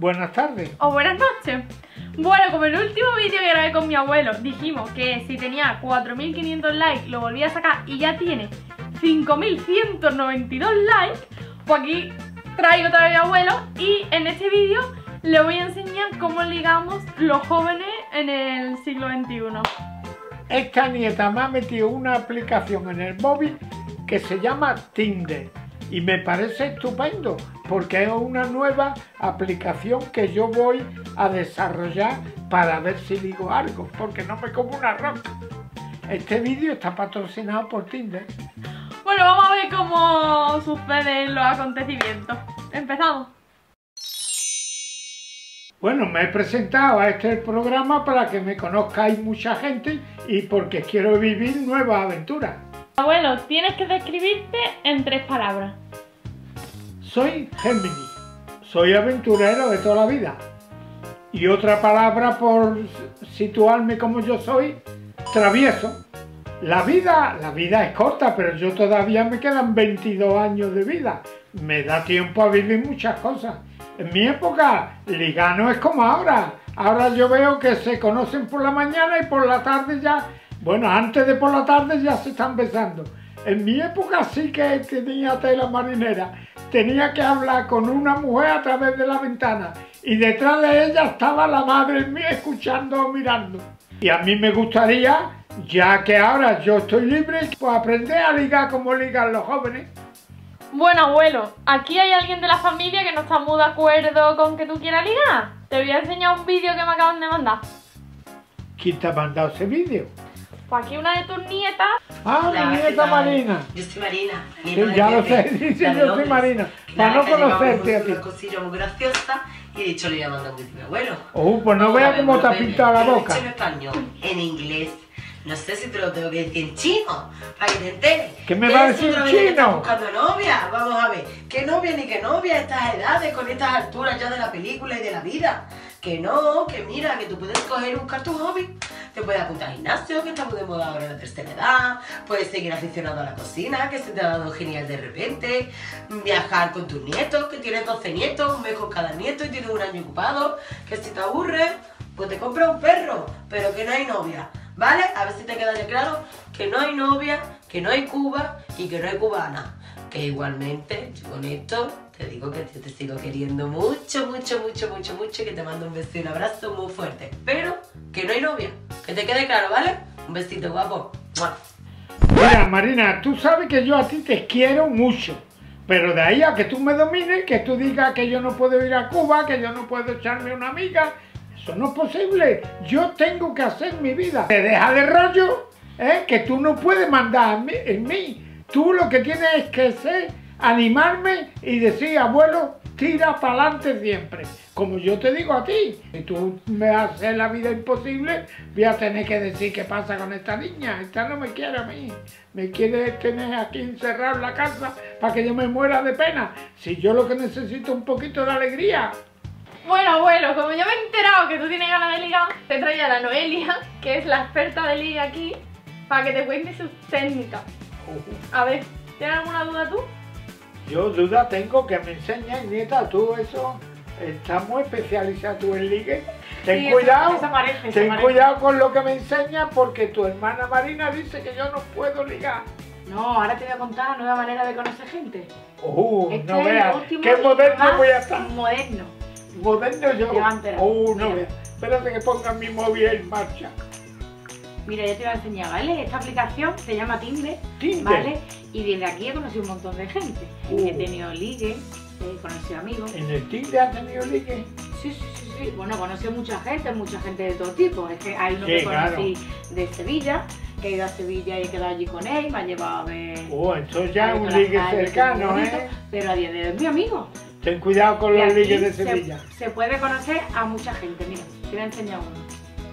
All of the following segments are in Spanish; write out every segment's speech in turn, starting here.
buenas tardes. O buenas noches. Bueno, como el último vídeo que grabé con mi abuelo dijimos que si tenía 4.500 likes lo volvía a sacar y ya tiene 5.192 likes, pues aquí traigo otra vez a mi abuelo y en este vídeo le voy a enseñar cómo ligamos los jóvenes en el siglo XXI. Esta nieta me ha metido una aplicación en el móvil que se llama Tinder y me parece estupendo porque es una nueva aplicación que yo voy a desarrollar para ver si ligo algo, porque no me como una roca. Este vídeo está patrocinado por Tinder. Bueno, vamos a ver cómo suceden los acontecimientos. Empezamos. Bueno, me he presentado a este programa para que me conozcáis mucha gente y porque quiero vivir nuevas aventuras. Abuelo, tienes que describirte en 3 palabras. Soy Géminis, soy aventurero de toda la vida. Y otra palabra por situarme como yo soy, travieso. La vida es corta, pero yo todavía me quedan 22 años de vida. Me da tiempo a vivir muchas cosas. En mi época, ligar no es como ahora. Ahora yo veo que se conocen por la mañana y por la tarde ya... Bueno, antes de por la tarde ya se están besando. En mi época sí que tenía tela marinera. Tenía que hablar con una mujer a través de la ventana. Y detrás de ella estaba la madre mía escuchando o mirando. Y a mí me gustaría, ya que ahora yo estoy libre, pues aprender a ligar como ligan los jóvenes. Bueno, abuelo, aquí hay alguien de la familia que no está muy de acuerdo con que tú quieras ligar. Te voy a enseñar un vídeo que me acaban de mandar. ¿Quién te ha mandado ese vídeo? Pues aquí una de tus nietas. Ah, mi nieta Marina. Yo soy Marina. Sí, ya lo sé, dice yo soy Marina. Para no conocerte a ti. Una cosilla muy graciosa y he dicho le voy a mandar un vídeo a mi abuelo. Pues no veas cómo te ha pintado la boca. En español, en inglés. No sé si te lo tengo que decir en chino, para que te enteres. ¿Qué me va a decir en chino? ¿Estás buscando novia? Vamos a ver. ¿Qué novia ni qué novia a estas edades, con estas alturas ya de la película y de la vida? Que no, que mira, que tú puedes coger y buscar tu hobby. Te puedes apuntar al gimnasio, que está muy de moda ahora en la tercera edad. Puedes seguir aficionado a la cocina, que se te ha dado genial de repente. Viajar con tus nietos, que tienes 12 nietos, un mes con cada nieto y tienes un año ocupado. Que si te aburres, pues te compras un perro, pero que no hay novia. ¿Vale? A ver si te queda ya claro que no hay novia, que no hay Cuba y que no hay cubana. Que igualmente, yo con esto te digo que te sigo queriendo mucho, mucho, mucho, mucho, mucho y que te mando un beso y un abrazo muy fuerte. Pero que no hay novia. Que te quede claro, ¿vale? Un besito, guapo. ¡Mua! Mira, Marina, tú sabes que yo a ti te quiero mucho. Pero de ahí a que tú me domines, que tú digas que yo no puedo ir a Cuba, que yo no puedo echarme una amiga... Eso no es posible. Yo tengo que hacer mi vida. Te deja de rollo, que tú no puedes mandar en mí. Tú lo que tienes es que ser, animarme y decir, abuelo, tira para adelante siempre. Como yo te digo a ti. Si tú me haces la vida imposible, voy a tener que decir qué pasa con esta niña. Esta no me quiere a mí. Me quiere tener aquí encerrado en la casa para que yo me muera de pena. Si yo lo que necesito es un poquito de alegría. Bueno, abuelo, como ya me he enterado que tú tienes ganas de ligar, te traigo a la Noelia, que es la experta de liga aquí, para que te cuente sus técnicas. A ver, ¿tienes alguna duda tú? Yo duda tengo, que me enseñes, nieta, tú eso, estás muy especializada tú en ligue. Ten Sí, cuidado, eso parece, ten cuidado con lo que me enseñas porque tu hermana Marina dice que yo no puedo ligar. No, ahora te voy a contar la nueva manera de conocer gente. No veas, qué moderno voy a estar. Moderno. Moderno yo. No veas. Espérate que ponga mi móvil en marcha. Mira, yo te voy a enseñar, ¿vale? Esta aplicación se llama Tinder, Tinder. ¿vale? Y desde aquí he conocido un montón de gente. He tenido ligue, he conocido amigos. ¿En el Tinder has tenido ligue? Sí. Bueno, he conocido mucha gente de todo tipo. Es que hay uno que conocí de Sevilla, que he ido a Sevilla y he quedado allí con él, me ha llevado a ver... Entonces ya es un ligue cercano, Pero a día de hoy es mi amigo. Ten cuidado con los ligues de Sevilla. Se puede conocer a mucha gente. Mira, te voy a enseñar uno.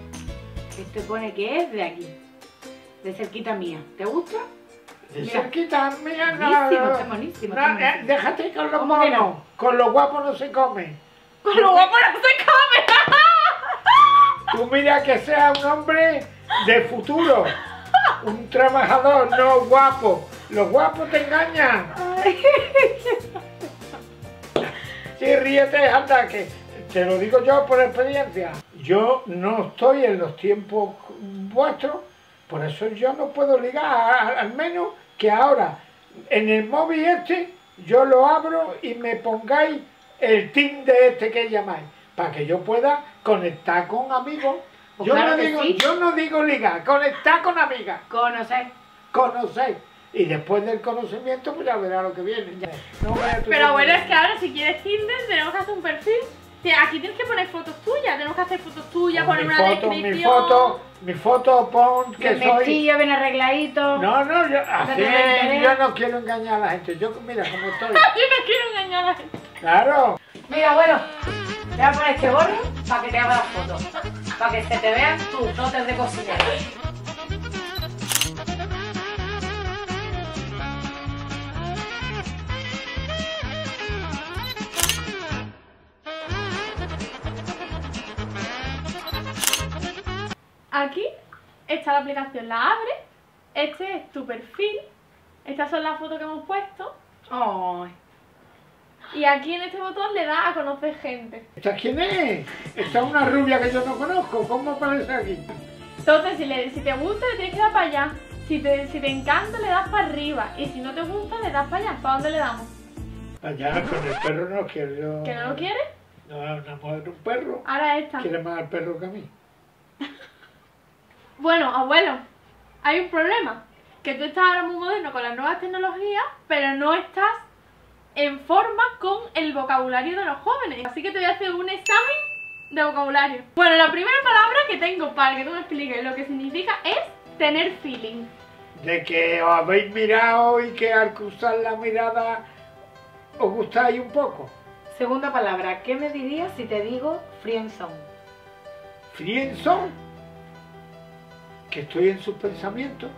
Este pone que es de aquí, de cerquita mía. ¿Te gusta? De cerquita mía, Buenísimo. Déjate con los monos. No? Con los guapos no se come. Con los guapos no se come. Tú mira que sea un hombre de futuro, un trabajador, no guapo. Los guapos te engañan. Sí, ríete, anda, que te lo digo yo por experiencia. Yo no estoy en los tiempos vuestros, por eso yo no puedo ligar, al menos que ahora en el móvil este yo lo abro y me pongáis el Tinder este que llamáis, para que yo pueda conectar con amigos. Pues Yo, claro no que digo, sí. yo no digo ligar, conectar con amigas, conocer. Y después del conocimiento, pues ya verá lo que viene. No veas tú Pero que- bueno, es que ahora si quieres Tinder tenemos que hacer un perfil. Sí, aquí tienes que poner fotos tuyas, tenemos que hacer fotos tuyas, Con poner mi una foto, descripción. mi foto, pon que El soy... vestido bien arregladito. No, yo, así, te yo no quiero engañar a la gente. Yo, mira cómo estoy. Yo no quiero engañar a la gente. Claro. Mira, abuelo, te voy a poner este gorro para que te haga las fotos. Para que se te vean tus dotes de cocinera. Aquí está la aplicación, la abres, este es tu perfil, estas son las fotos que hemos puesto Ay. y aquí en este botón le das a conocer gente. ¿Esta quién es? Esta es una rubia que yo no conozco. ¿Cómo aparece aquí? Entonces si te gusta le tienes que dar para allá, si te encanta le das para arriba y si no te gusta le das para allá. ¿Para dónde le damos? Allá con el perro no quiero yo. ¿Que no lo quieres? No, una mujer, un perro. Ahora esta. Quiere más al perro que a mí. Bueno, abuelo, hay un problema, que tú estás ahora muy moderno con las nuevas tecnologías, pero no estás en forma con el vocabulario de los jóvenes. Así que te voy a hacer un examen de vocabulario. Bueno, la primera palabra que tengo para que tú me expliques lo que significa es tener feeling. De que os habéis mirado y que al cruzar la mirada os gustáis un poco. Segunda palabra, ¿qué me dirías si te digo friendzone? Friendzone. Que estoy en sus pensamientos.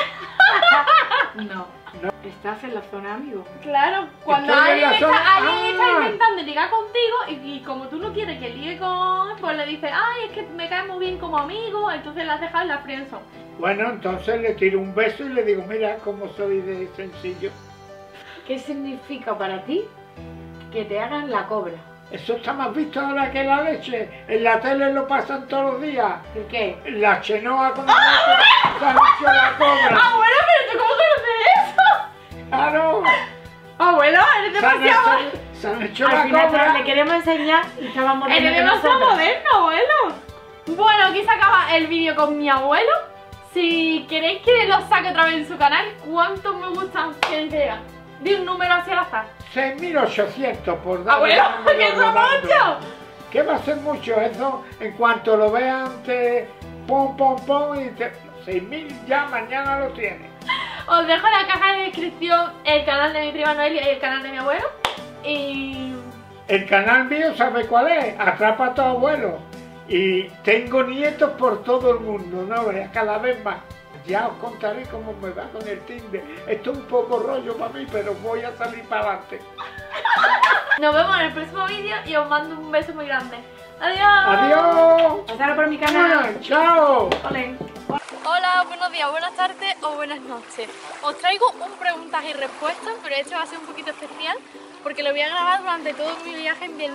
No. Estás en la zona amigo. Claro, cuando Estoy en alguien la está, zona- alguien está ¡Ah! intentando ligar contigo y como tú no quieres que ligue con... pues le dices, ay, es que me cae muy bien como amigo, entonces la has dejado en la friendzone. Bueno, entonces le tiro un beso y le digo, mira cómo soy de sencillo. ¿Qué significa para ti que te hagan la cobra? Eso está más visto ahora que la leche. En la tele lo pasan todos los días. ¿El qué? La chenoa con la leche, se han hecho la cobra. Abuelo, pero ¿tú cómo conoces eso? Claro. Abuelo, eres demasiado... Se han hecho Al la final cobra. le queremos enseñar y estábamos Eres viendo que demasiado nosotros. moderno, abuelo. Bueno, aquí se acaba el vídeo con mi abuelo. Si queréis que lo saque otra vez en su canal, ¿cuántos me gustan quieren que diga? Di un número hacia al azar. 6.800 por dar. Abuelo, que eso es mucho. ¿Qué va a ser mucho? Eso, en cuanto lo vean, te pom, y te... 6.000 ya mañana lo tienes. Os dejo en la caja de descripción el canal de mi prima Noelia y el canal de mi abuelo. Y... El canal mío, ¿sabe cuál es? Atrapa a tu abuelo. Y tengo nietos por todo el mundo, ¿no? Cada vez más. Ya os contaré cómo me va con el Tinder. Esto es un poco rollo para mí, pero voy a salir para adelante. nos vemos en el próximo vídeo y os mando un beso muy grande. ¡Adiós! ¡Adiós! Pasarlo por mi canal. ¡Chao! Ole. Hola, buenos días, buenas tardes o buenas noches. Os traigo un preguntas y respuestas, pero este va a ser un poquito especial porque lo voy a grabar durante todo mi viaje en Vietnam.